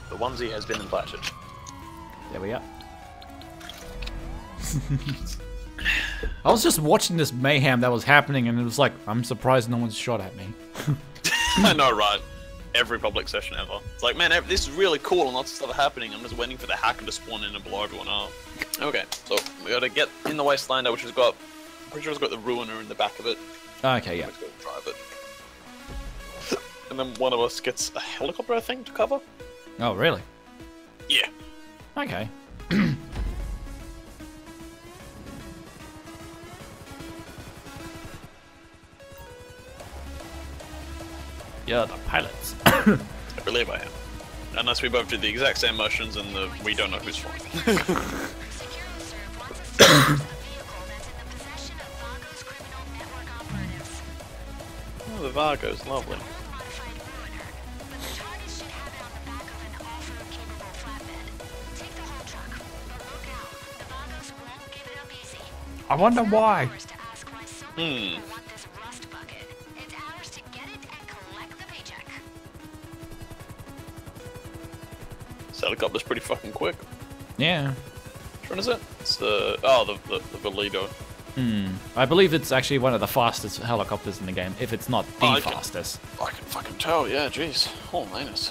The onesie has been invited. There we are. I was just watching this mayhem that was happening, and it was like, I'm surprised no one's shot at me. I know, right? Every public session ever. It's like, man, this is really cool and lots of stuff are happening. I'm just waiting for the hacker to spawn in and blow everyone up. Okay, so we gotta get in the Wastelander, which has got, I'm pretty sure it's got the Ruiner in the back of it. Okay, yeah. Let's go drive it. And then one of us gets a helicopter, I think, to cover. Oh, really? Yeah. Okay. Yeah, the pilots. I believe I am. Unless we both did the exact same motions and we don't know who's flying. Oh, the Vargo's lovely. I wonder why. Hmm. This helicopter's pretty fucking quick. Yeah. Which one is it? It's the Valido. Hmm. I believe it's actually one of the fastest helicopters in the game, if it's not the fastest. I can fucking tell, yeah, jeez. Oh, minus.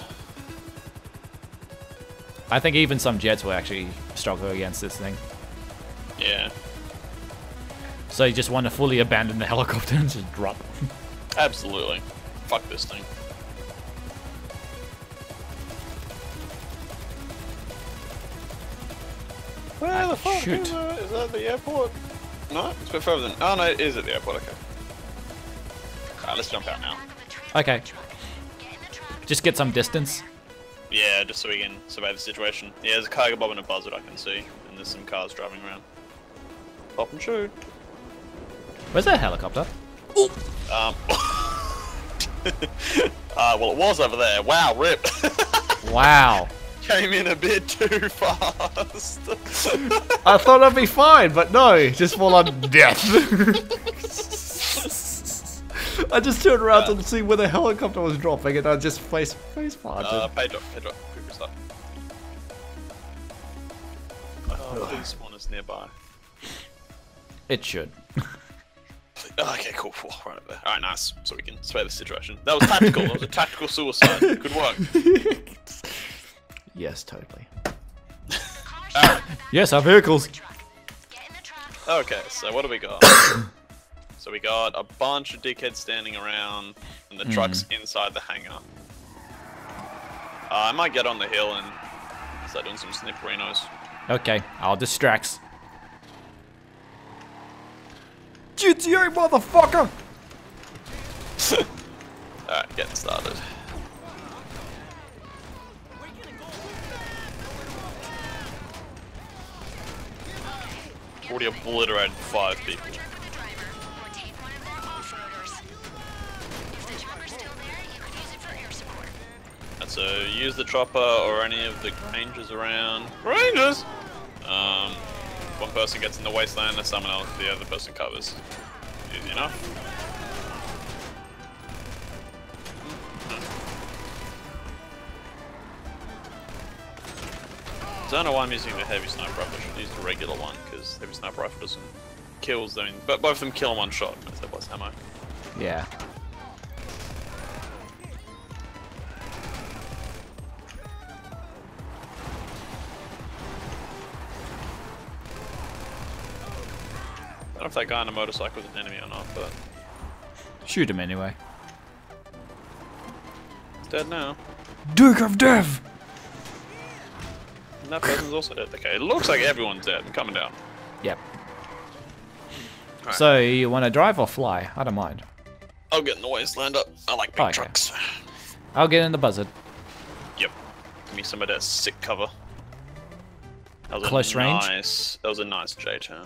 I think even some jets will actually struggle against this thing. Yeah. So you just want to fully abandon the helicopter and just drop. Absolutely. Fuck this thing. Where the fuck is that the airport? No, it's a bit further than... Oh no, it is at the airport, okay. Alright, let's jump out now. Okay. Just get some distance. Yeah, just so we can survey the situation. Yeah, there's a cargo bomb and a buzzard I can see, and there's some cars driving around. Pop and shoot. Where's that helicopter? Well, it was over there. Wow, rip. Wow. Came in a bit too fast. I thought I'd be fine, but no, just fall on death. I just turned around to see where the helicopter was dropping, and I just face planted. Pedro, quick stop. Oh, please spawn us nearby. It should. Okay, cool. Right up there. Alright, nice. So we can spare the situation. That was tactical. That was a tactical suicide. Good work. Yes, totally. Yes, our vehicles. Okay, so what do we got? So we got a bunch of dickheads standing around, and the truck's inside the hangar. I might get on the hill and start doing some snipperinos. Okay, I'll distract. GTA, motherfucker! Alright, getting started. Already obliterated 5 people. And so use the chopper or any of the rangers around. Rangers! One person gets in the Wastelander, someone else, the other person covers. Easy enough. I don't know why I'm using the heavy sniper rifle. I should use the regular one because heavy sniper rifle doesn't kills. I mean, but both of them kill in one shot. That's their plus ammo. Yeah. I don't know if that guy on a motorcycle is an enemy or not, but Shoot him anyway. he's dead now. Duke of Death! And that person's also dead. Okay, it looks like everyone's dead. I'm coming down. Yep. Right. So, you want to drive or fly? I don't mind. I'll get in the Wastelander. I like big Okay. trucks. I'll get in the buzzard. Yep. Give me some of that sick cover. That was Close range? That was a nice J-turn.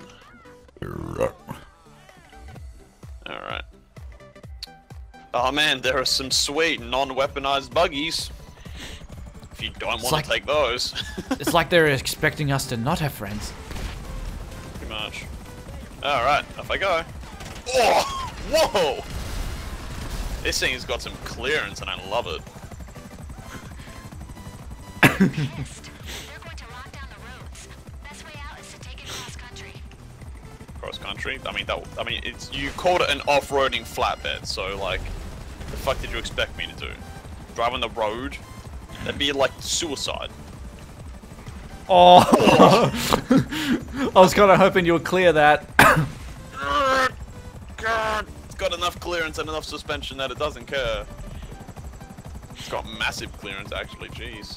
Alright. Oh man, there are some sweet non-weaponized buggies. If you don't want to take those. It's like they're expecting us to not have friends. Pretty much. Alright, off I go. Oh! Whoa! This thing's got some clearance and I love it. Cross country? I mean, it's you called it an off-roading flatbed, so like, the fuck did you expect me to do? Drive on the road? That'd be like suicide. Oh! I was kind of hoping you would clear that. God, it's got enough clearance and enough suspension that it doesn't care. It's got massive clearance, actually. Jeez.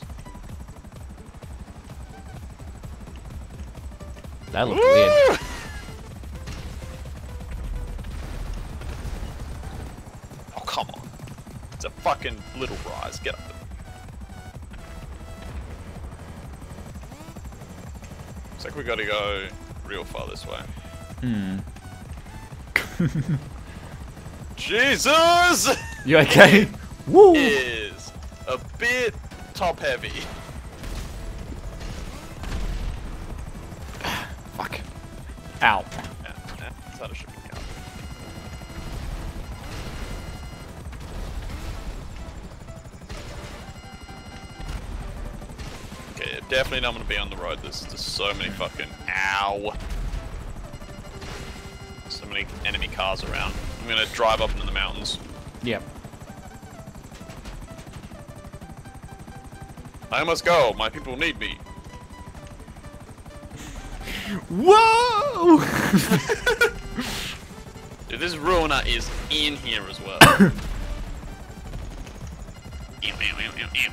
That looked weird. Oh, come on. It's a fucking little rise. Get up there. Looks like we gotta go real far this way. Jesus! You okay? Woo! Is a bit top heavy. Fuck. Ow. Yeah, that's how it should be going. Okay, yeah, definitely not gonna be on the road. There's just so many fucking ow. So many enemy cars around. I'm gonna drive up into the mountains. Yep. I must go. My people need me. Whoa! Dude, this ruiner is in here as well. Ew, ew, ew, ew, ew.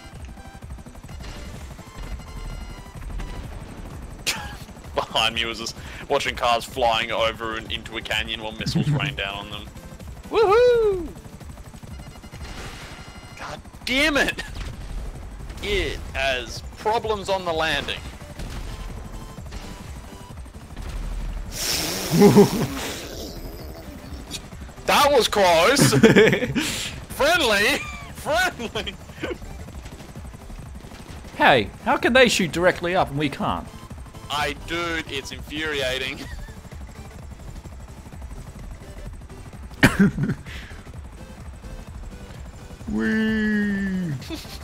Behind me was just watching cars flying over and into a canyon while missiles rain down on them. Woohoo! God damn it! It has problems on the landing. That was close! Friendly! Friendly! Hey, how can they shoot directly up and we can't? Dude, it's infuriating. Wee.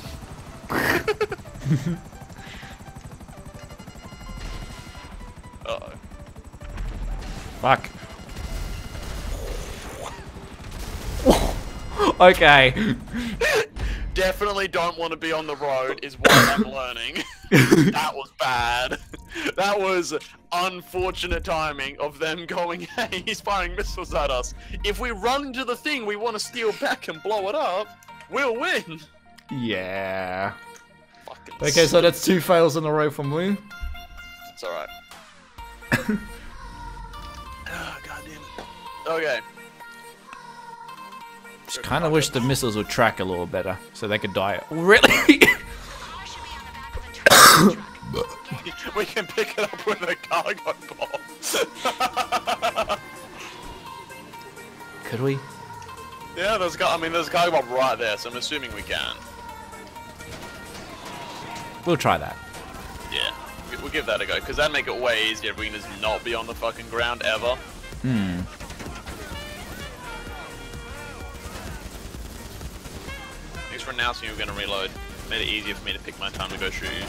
Uh-oh. Fuck. Okay. Definitely don't want to be on the road is what I'm learning. That was bad. That was unfortunate timing of them going, hey, he's firing missiles at us. If we run into the thing we want to steal back and blow it up, we'll win. Yeah. Fucking Okay, so that's 2 fails in a row from Wu. It's alright. Oh, God damn it. Okay. Just kind of wish the missiles would track a little better, so they could die. Really? We can pick it up with a cargo bomb. Could we? Yeah, there's a cargo bomb right there, so I'm assuming we can. We'll try that. Yeah, we'll give that a go, because that'd make it way easier if we can just not be on the fucking ground ever. Hmm. Thanks for announcing you were going to reload. Made it easier for me to pick my time to go shoot you.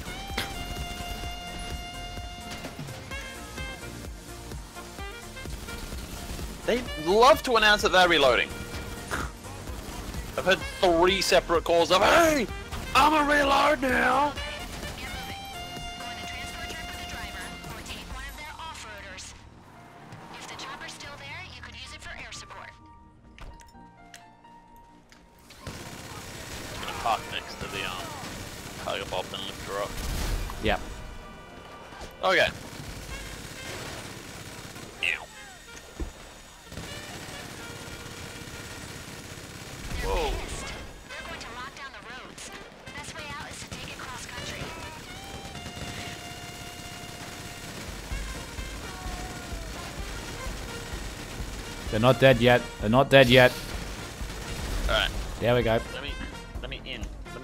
They love to announce that they're reloading. I've had 3 separate calls of, hey, I'm a reload now. Park next to the cargo bob and lift her up. Yep. Okay. Ow. Whoa. They're going to lock down the roads. Best way out is to take it cross country. They're not dead yet. They're not dead yet. Alright. There we go. Let me in. Let me.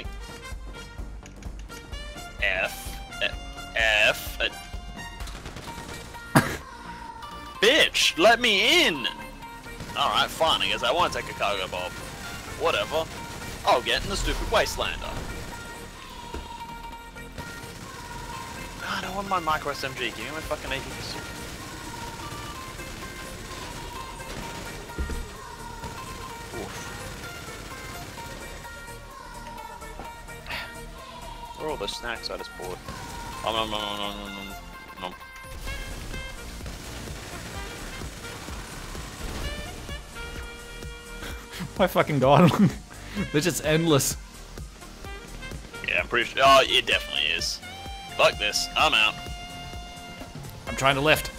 Bitch, let me in! Alright, fine, I guess I won't take a cargo bomb. Whatever. I'll get in the stupid Wastelander. want my micro SMG. Give me my fucking AK pursuit. Where are all the snacks I just bought? Nom. My fucking god. They're just endless. Yeah, I'm pretty sure. Oh, it definitely is. Fuck this. I'm out. I'm trying to lift.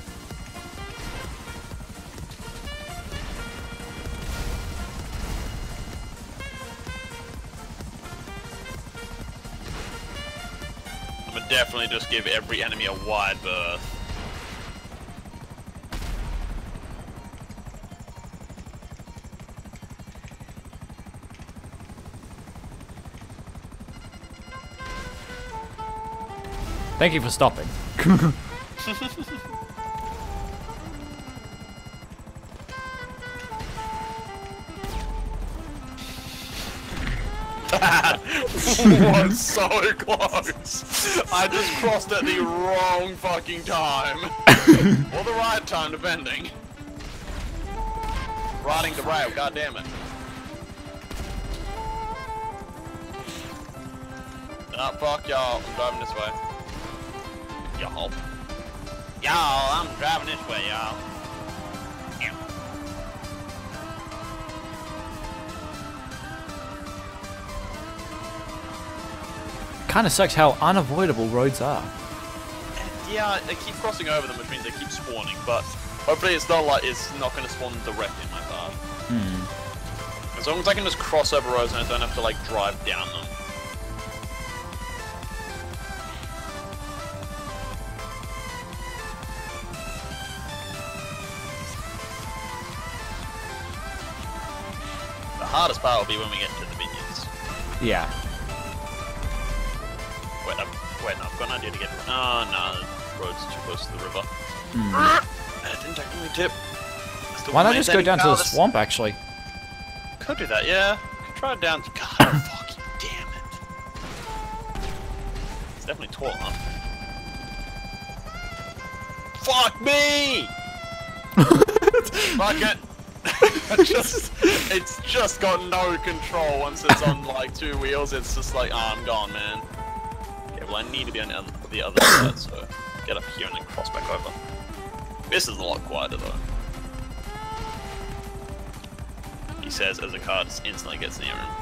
I'm gonna definitely just give every enemy a wide berth. Thank you for stopping. Was so close. I just crossed at the wrong fucking time. Or the right time, depending. Riding the rail, god damn it. Oh, fuck y'all. I'm driving this way. Y'all. Y'all, I'm driving this way, y'all. Kinda sucks how unavoidable roads are. Yeah, they keep crossing over them, which means they keep spawning, but hopefully it's not like it's not going to spawn directly in my path. As long as I can just cross over roads and I don't have to like drive down them. The hardest part will be when we get to the vineyards. Yeah. Wait, no, I've got an idea to get. Oh no, the road's too close to the river. That didn't technically tip. Why not just go down to the swamp, actually? Could do that, yeah. Could try it down. God, fucking damn it. It's definitely tall enough. Fuck me! Fuck it. It's just got no control once it's on like two wheels. It's just like, oh, I'm gone, man. Okay, well I need to be on the other side, so get up here and then cross back over. This is a lot quieter though. He says as the car just instantly gets near him.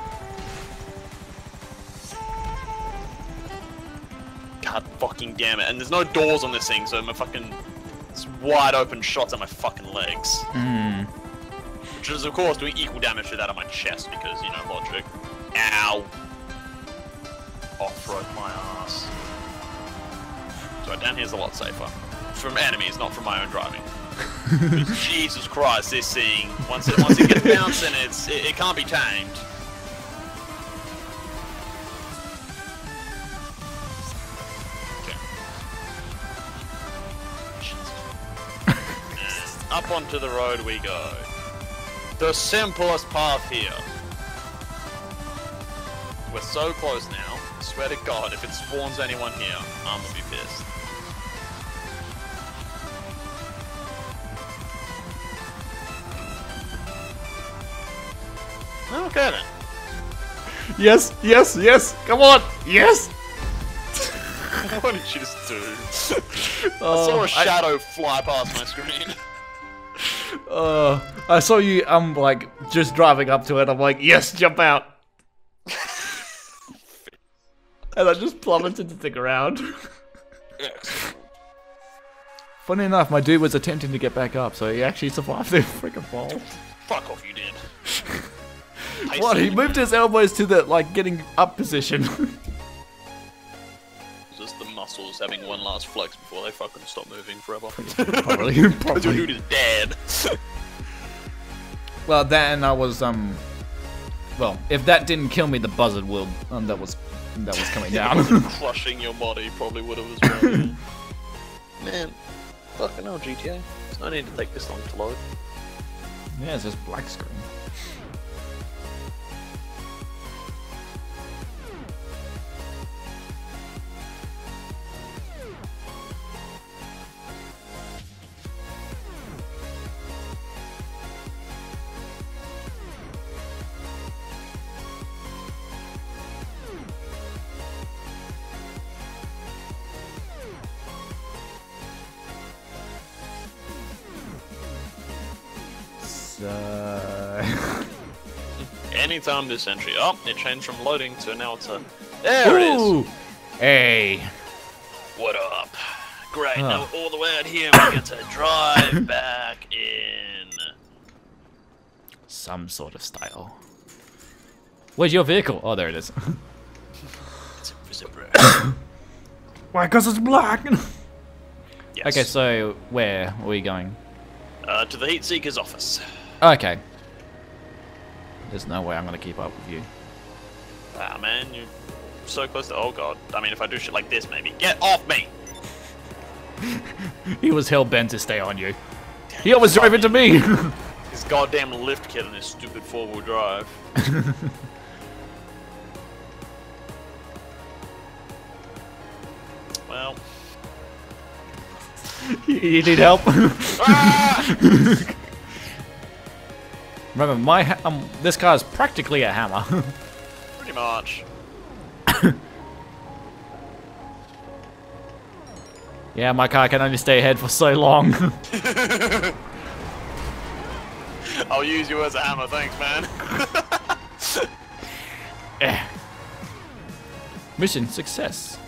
God fucking damn it. And there's no doors on this thing, so my fucking wide open shots at my fucking legs. Which is of course doing equal damage to that on my chest because, you know, logic. Ow. Off-road my ass. So down here's a lot safer. From enemies, not from my own driving. Jesus Christ, this thing, once it gets bouncing, it can't be tamed. Okay. And up onto the road we go. The simplest path here. We're so close now. I swear to God, if it spawns anyone here, I'm gonna be pissed. Okay then. Yes, yes, yes! Come on! Yes! What did you just do? I saw a shadow fly past my screen. I saw you, like, just driving up to it. I'm like, yes, jump out! And I just plummeted to the ground. Funny enough, my dude was attempting to get back up, so he actually survived the freaking fall. Fuck off, you did. What? He moved his elbows to the, like, getting up position. Just the muscles having one last flex before they fucking stop moving forever. Probably. Your dude is dead. Well, that and I was, well, if that didn't kill me, the buzzard will, that was coming down. Crushing your body probably would have as well. Man, fucking hell, GTA. There's no need to take this long to load. Yeah, it's just black screen. Anytime this entry. Oh, it changed from loading to now it's a. There it is. Hey. What up? Great. Oh. Now all the way out here, we get to drive back in. Some sort of style. Where's your vehicle? Oh, there it is. It's a bro. Why? Because it's black. Yes. Okay, so where are we going? To the Heat Seeker's office. Okay. There's no way I'm gonna keep up with you. Ah, man, you're so close to. Oh god. I mean, if I do shit like this, maybe. Get off me! He was hell bent to stay on you. He almost drove into me. This goddamn lift kit and his stupid four-wheel drive. Well. You need help? Ah! Remember, this car is practically a hammer. Pretty much. Yeah, my car can only stay ahead for so long. I'll use you as a hammer, thanks, man. Mission success.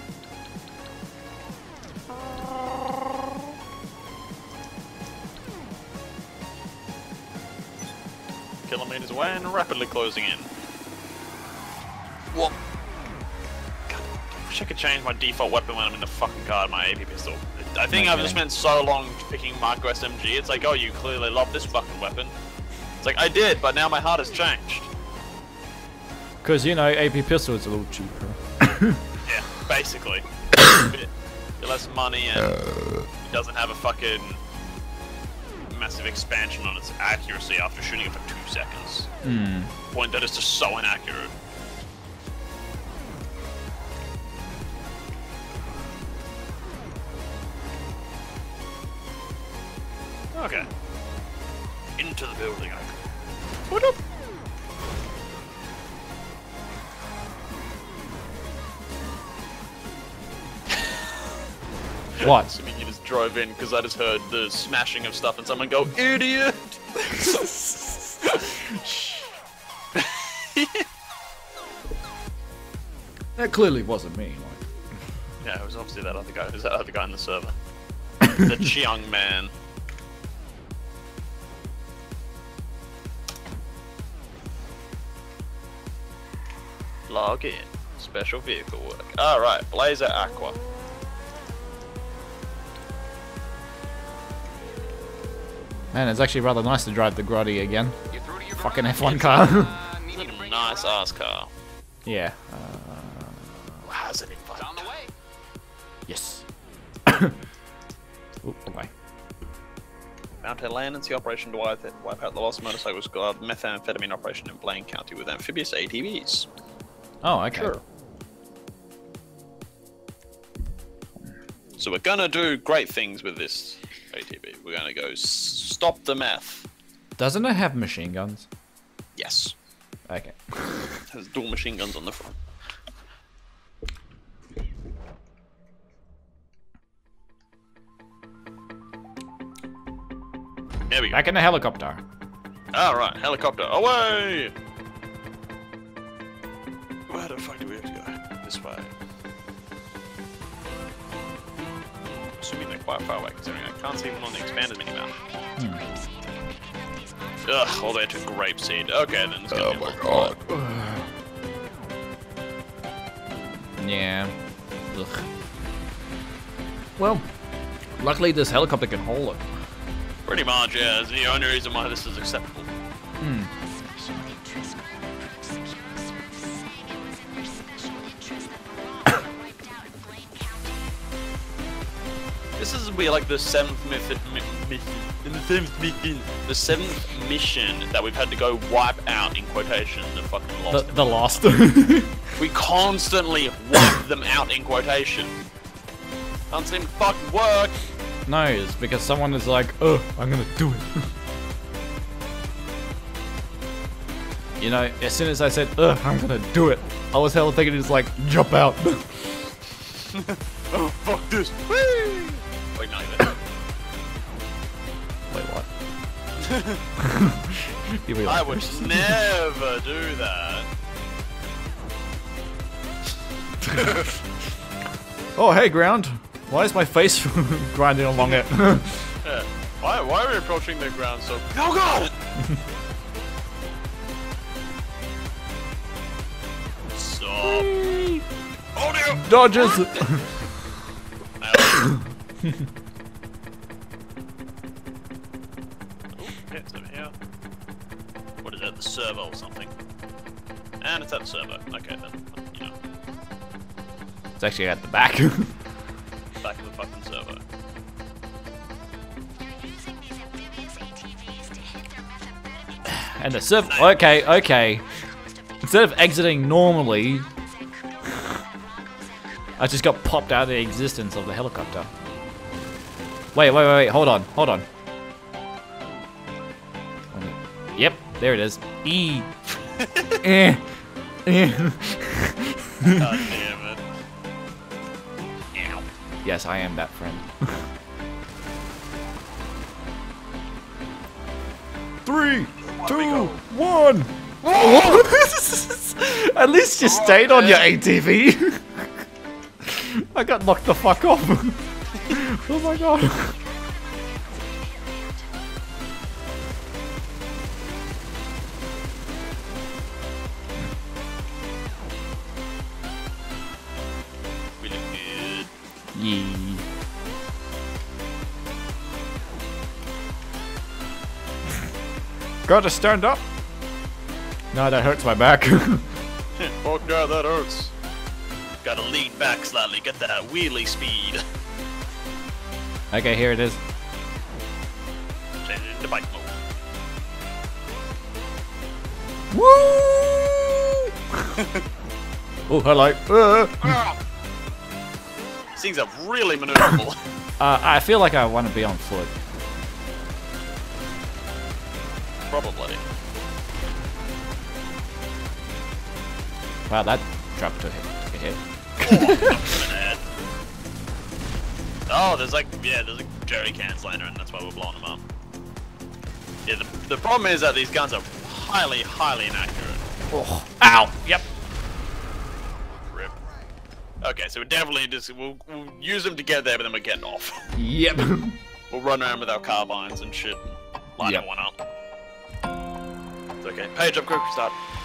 Kilometers away and rapidly closing in. Whoop. God, I wish I could change my default weapon when I'm in the fucking car, my AP pistol. I think I've just spent so long picking Micro SMG, it's like, oh, you clearly love this fucking weapon. It's like, I did, but now my heart has changed. Because, you know, AP pistol is a little cheaper. Yeah, basically. A bit less money and it doesn't have a fucking massive expansion on its accuracy after shooting it for 2 seconds. Point that is just so inaccurate. Okay. Into the building I go. What up? What? Assuming you just drove in because I just heard the smashing of stuff and someone go, idiot! That clearly wasn't me. Yeah, it was obviously that other guy. It was that other guy in the server. The Chiang man. Log in. Special vehicle work. Alright, Blazer Aqua. Man, it's actually rather nice to drive the Grotty again. Fucking F1 car. It's a nice ass car. Yeah. How's it invite? On the way. Yes. Oop, okay. Mount land and see operation to wipe out the lost motorcycle squad, methamphetamine operation in Blaine County with amphibious ATVs. Oh, okay. Sure. So we're gonna do great things with this ATV. We're gonna go stop the meth. Doesn't it have machine guns? Yes. Okay. It has dual machine guns on the front. There we go. Back in the helicopter. Alright, helicopter, away! Where the fuck do we have to go? This way. Assuming they're quite far away, considering I can't see them on the expanded minimap. Ugh, all the way to Grapeseed. Okay, then it's gonna be my god. Yeah. Ugh. Well, luckily this helicopter can hold it. Pretty much, yeah. It's the only reason why this is acceptable. This is be like the seventh mission that we've had to go wipe out in quotation the fucking lost. The lost. We constantly wipe them out in quotation. Doesn't seem to fucking work. No, it's because someone is like, oh, I'm gonna do it. You know, as soon as I said, ugh, I'm gonna do it, I was hella thinking it's like, jump out. Oh, fuck this. Whee! Wait, no, you Wait, what? You'll be I like, would never do that. oh, hey, ground. Why is my face grinding along it? Yeah. Why are we approaching the ground so... Oh god! Stop. Oh dear! Dodges! Okay, it's over here. What is that? The servo or something? And it's at the servo. Okay then, you know. It's actually at the back. Back of the fucking servo. They're using these amphibious ATVs to hit their methamphetamine. And the serv. Okay, okay. Instead of exiting normally, I just got popped out of the existence of the helicopter. Wait, wait, wait, wait. Hold on, hold on. Yep, there it is. E. Eh. Eh. God damn it. Ow. Yes, I am that friend. 3, 2, 1. At least you stayed on your ATV. I got knocked the fuck off. Oh my god. We look good. Yee. Gotta stand up. No, that hurts my back. Oh god, that hurts. Gotta lean back slightly, get that wheelie speed. Okay, here it is. Change it into bike mode. Woo! Oh, hello. These things are really maneuverable. I feel like I want to be on foot. Probably. Wow, that dropped a hit. Oh, there's like, yeah, there's like jerry cans laying around, that's why we're blowing them up. Yeah, the problem is that these guns are highly, highly inaccurate. Oh, ow! Yep. Rip. Okay, so we definitely just, we'll use them to get there, but then we're getting off. Yep. We'll run around with our carbines and shit, line Yep. one up. It's okay. Page up, quick start.